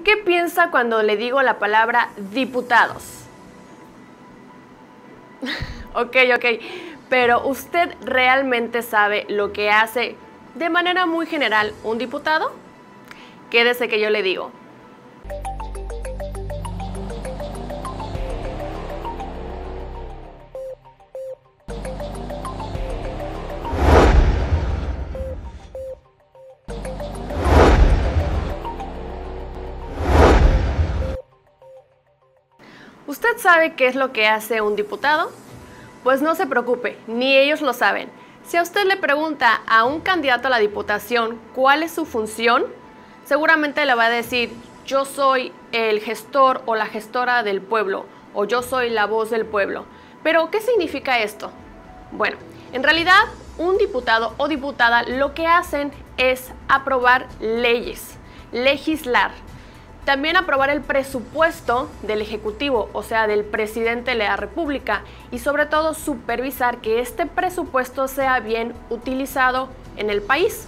qué piensa cuando le digo la palabra diputados? Ok, pero ¿usted realmente sabe lo que hace de manera muy general un diputado? Quédese que yo le digo. ¿Usted sabe qué es lo que hace un diputado? Pues no se preocupe, ni ellos lo saben. Si a usted le pregunta a un candidato a la diputación cuál es su función, seguramente le va a decir: yo soy el gestor o la gestora del pueblo, o yo soy la voz del pueblo. ¿Pero qué significa esto? Bueno, en realidad un diputado o diputada lo que hacen es aprobar leyes, legislar. También aprobar el presupuesto del Ejecutivo, o sea, del presidente de la República, y sobre todo supervisar que este presupuesto sea bien utilizado en el país.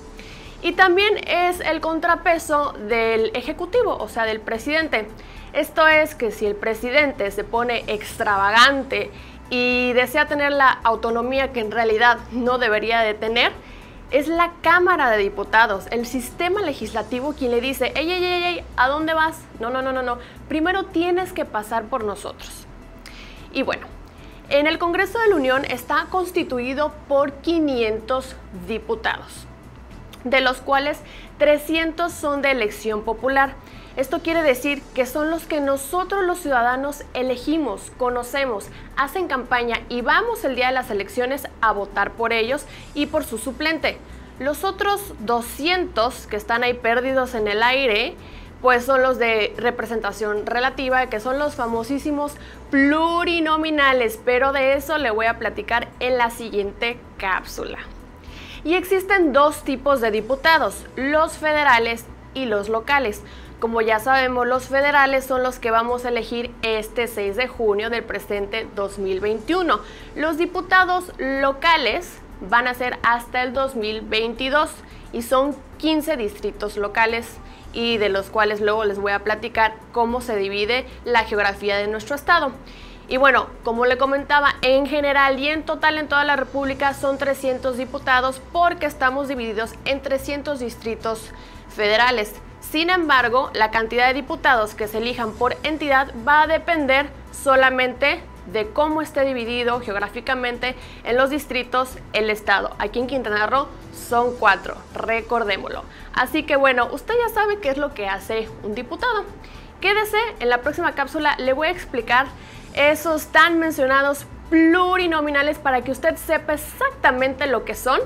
Y también es el contrapeso del Ejecutivo, o sea, del presidente. Esto es que si el presidente se pone extravagante y desea tener la autonomía que en realidad no debería de tener, es la Cámara de Diputados, el sistema legislativo, quien le dice: ey, ¿a dónde vas? No, primero tienes que pasar por nosotros. Y bueno, en el Congreso de la Unión está constituido por 500 diputados, de los cuales 300 son de elección popular. Esto quiere decir que son los que nosotros los ciudadanos elegimos, conocemos, hacen campaña y vamos el día de las elecciones a votar por ellos y por su suplente. Los otros 200 que están ahí perdidos en el aire, pues son los de representación relativa, que son los famosísimos plurinominales, pero de eso le voy a platicar en la siguiente cápsula. Y existen dos tipos de diputados, los federales y los locales. Como ya sabemos, los federales son los que vamos a elegir este 6 de junio del presente 2021. Los diputados locales van a ser hasta el 2022 y son 15 distritos locales, y de los cuales luego les voy a platicar cómo se divide la geografía de nuestro estado. Y bueno, como le comentaba, en general y en total en toda la República son 300 diputados porque estamos divididos en 300 distritos federales. Sin embargo, la cantidad de diputados que se elijan por entidad va a depender solamente de cómo esté dividido geográficamente en los distritos el estado. Aquí en Quintana Roo son 4, recordémoslo. Así que bueno, usted ya sabe qué es lo que hace un diputado. Quédese, en la próxima cápsula le voy a explicar esos tan mencionados plurinominales para que usted sepa exactamente lo que son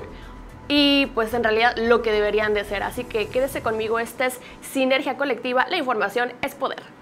y pues en realidad lo que deberían de ser. Así que quédese conmigo, esta es Sinergia Colectiva, la información es poder.